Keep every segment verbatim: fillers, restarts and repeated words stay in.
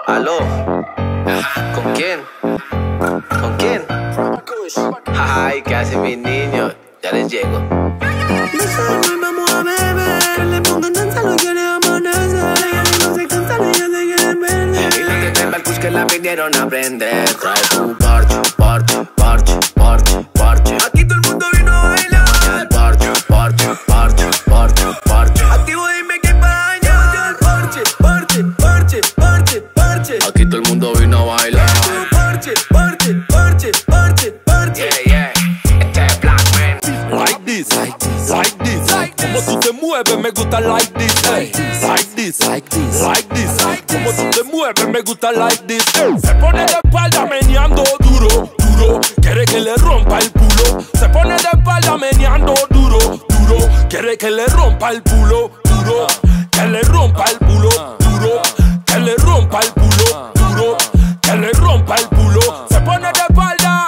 Aló. ¿Con quién? ¿Con quién? Ay, ¿qué hace mi niño? Ya les llego. Nosotros vamos a beber, le pongan danza, lo quiere amanecer. Ella no se cansa, ella se quiere perder. Y la que el bus que la vinieron a prender. Trae tu parche, parche, parche, parche, parche. Aquí todo el mundo vino a bailar. Parche, parche, parche, parche, parche. Activo, dime qué paña. Parche, parche, parche, parche, parche. Aquí todo el mundo vino a bailar. Parche, parche, parche, parche, parche. Yeah, yeah. Este es Black Man. Like this, like this, like this. Como tú te mueves, me gusta like this. Like this, like this, like this, like this. Como tú te mueves, me gusta like this. Se pone de espalda meneando duro, duro. Quiere que le rompa el culo. Se pone de espalda meneando duro, duro. Quiere que le rompa el culo, duro. Que le rompa el culo, duro. Que le rompa el culo, duro. Que le rompa el culo. Se pone de espalda.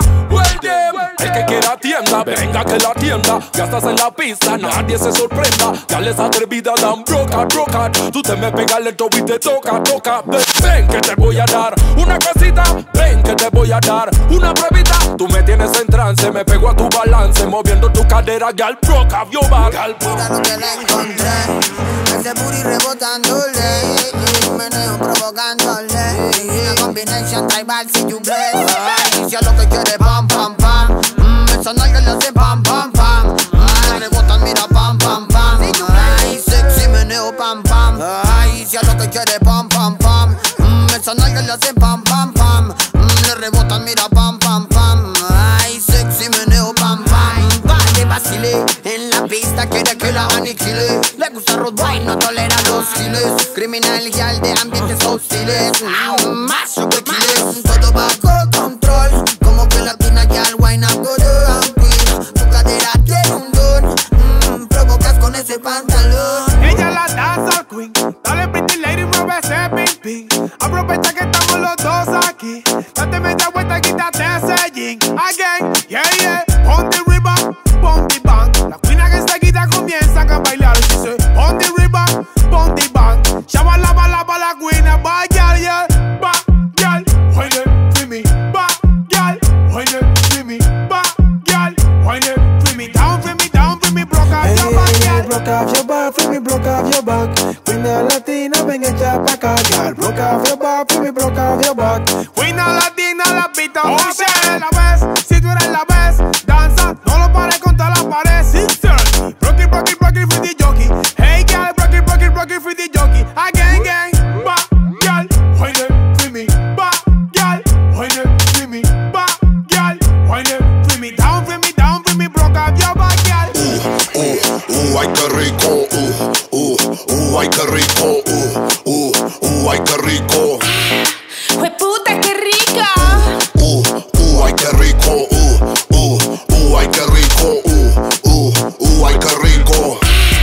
El que quiera tienda, venga que la tienda. Ya estás en la pista, nadie se sorprenda. Ya les atrevida dan broca, broca. Tú te me pegas lento y te toca, toca. Ven que te voy a dar una cosita. Ven que te voy a dar una pruebita. Tú me tienes en trance, me pego a tu balance. Moviendo tu cadera, gal broca, vio va, gal. Mira lo que le encontré. Ese booty rebotándole. Y un meneo provocándole. Una combinación tribal si you bless. Ay, dice lo que quiere pam, pam, pam. Esa nalga le hace pam, pam, pam. Ay, rebotan, mira, pam, pam, pam. Ay, sexy meneo, pam, pam. Ay, si a lo que quiere, pam, pam, pam. Esa nalga le hace pam, pam, pam. Le rebotan, mira, pam, pam, pam. Ay, sexy meneo, pam, pam. Vale, vacile. En la pista quiere que la aniquile. Le gusta road boy, no tolera los giles. Criminal y al de ambientes hostiles. Más super killers. Todo bajo control. Como que latina y al wine up good. Tu cadera tiene un don. Mm, provocas con ese pantalón. Ella la danza queen. Dale pretty lady, mueve ese ping ping. Aprovecha que estamos los dos aquí. Date media vuelta, quítate ese jean. Again, yeah, yeah. On the river, on the bank. La queen que enseguida comienzan a bailar. Dice, on the river, on the bank. Shabala bala bala queen, bye girl, yeah. Ba, girl, wine it for me. Ba, girl, wine it for me. Ba, girl, wine it for me. Down for me, down for me, broke off your back, girl. Broke off your back, for me, broke off your back. Queen Latina, ven echa pa' acá, girl. Broke off your back, for me, broke off your back. Queen Latina, la pista, oh, shit. La ves, si tú eres la ves, danza, no lo pares contra la pared. Sister, broke it, broke it, broke it for the jockey. Hey, girl, broke it, broke it, broke it for the jockey. Again, gang, ba, girl, wine it for me. Ba, girl, wine it for me. Ba, girl, wine it for me. Down for me, down for me, broke off your back, girl. Uh, uh, uh, ay, qué rico. Uh, uh, uh, ay, qué rico. Uh, uh, uh, ay, qué rico. ¡Jueputa, qué rica! Uh, uh, ay, qué rico. Uh, uh, uh, ay, qué rico. Uh, uh, uh, ay, qué rico.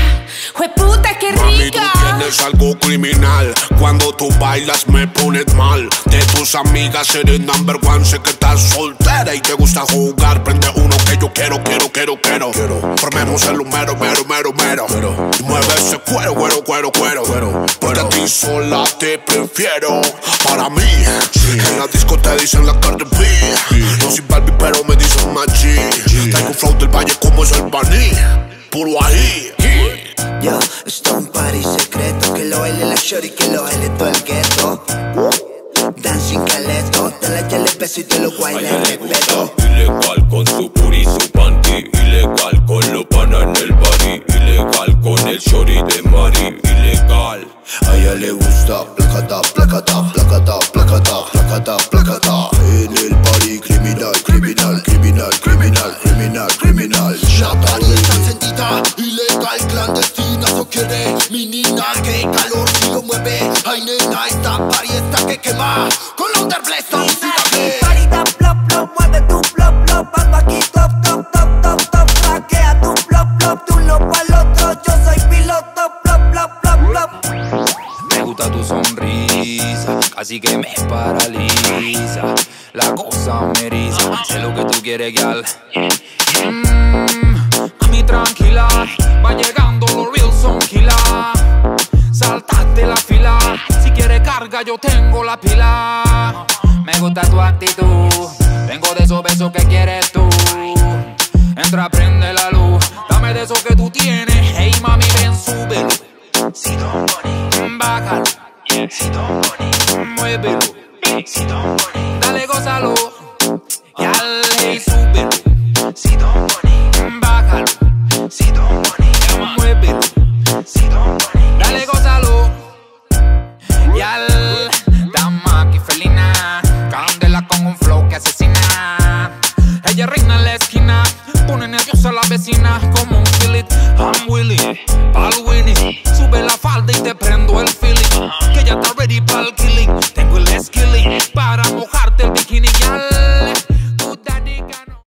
¡Jueputa, qué Mami, rica! tú tienes algo criminal. Cuando tú bailas me pones mal. De tus amigas eres number one. Sé que estás soltera y te gusta jugar. Prende uno que yo quiero, quiero, quiero, quiero. Formemos el mero, mero, mero, mero. Y mueve ese cuero, cuero, cuero, cuero. Porque a ti sola te prefiero. Para mí, en la disco te dicen la Cardi B. No soy Barbie pero me dicen Maggi. Traigo un flow del valle como es el baní. Puro ahí. Yo, esto es un party secreto. Que lo baile la shorty, que lo baile todo el gueto. Dancing caleto. Te la echa el peso y te lo baila el respeto. Ilegal con su puri, su panty. Ilegal con los panas en el party. Ilegal con el shorty de Mari. Ilegal. A ella le gusta placata, placata, placata, placata, placata, placata. En el party criminal, criminal, criminal, criminal, criminal, criminal. Chatarita encendida, ilegal, clandestina. Eso quiere mi nina, que calor si lo mueve. Ay nena, esta party está que quema. Con la underblast, Parita, plop, plop, mueve tu plop, plop. Ando aquí top, top, top, top, top. Traquea tu plop, plop, tú lo pa'l otro. Yo soy piloto, plop, plop, plop, plop. Me gusta tu sonrisa, casi que me paraliza. La cosa me eriza, sé lo que tú quieres, gal. Mmm, mami tranquila, va llegando los real son gila. Saltate la fila, si quieres carga ya yo tengo la pila. Me gusta tu actitud. Tengo de esos besos que quieres tú. Entra, prende la luz. Dame de eso que tú tienes. Hey mami, ven, súbelo. Si don't money, Bájalo. yeah. Si don't money, Muévelo. si don't money, Dale, gózalo. Y al hey, súbelo. si don't money, Bájalo. si don't money, Muévelo. si don't money, Dale, gózalo. Y al dama que felina. Candela con un flow que asesina. Ella reina en la esquina. Pone nerviosa a la vecina como un Philip. I'm willing, pa'l winning. Sube la falda y te prendo el feeling. Que ya está ready pa'l killing. Tengo el skilling para mojarte el bikini. Y al